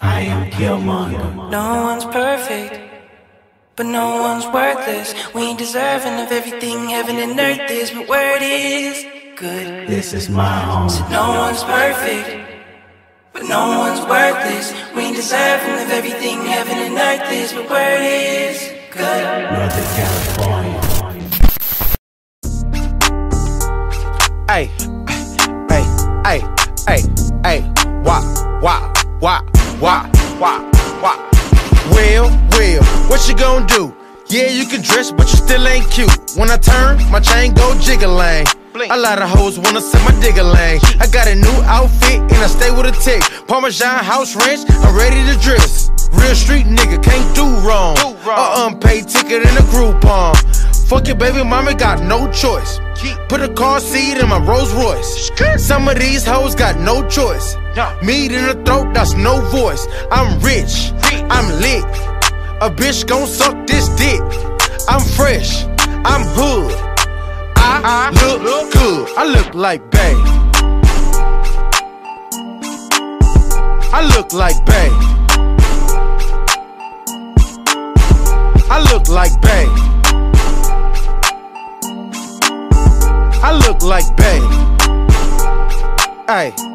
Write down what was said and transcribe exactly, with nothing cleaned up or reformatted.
I am Killmonger. No one's perfect, but no one's worthless. We ain't deserving of everything heaven and earth is, but word is good. This is my home. So no one's perfect, but no one's worthless. We ain't deserving of everything heaven and earth is, but word is good. Northern California. Ay, ay, ay, ay, ay, wah, wah, wah, wah, wah, wah. Well, well, what you gon' do? Yeah, you can dress, but you still ain't cute. When I turn, my chain go jiggling. A lot of hoes wanna set my digger lane. I got a new outfit and I stay with a tick. Parmesan house ranch, I'm ready to dress. Real street nigga, can't do wrong. A unpaid ticket in a Groupon. Fuck your baby mama, got no choice. Put a car seat in my Rolls Royce. Some of these hoes got no choice. Meat in the throat, that's no voice. I'm rich, I'm lit. A bitch gon' suck this dick. I'm fresh, I'm hood. I look good, I look like bae. I look like bae. I look like bae. I look like bae. Ay.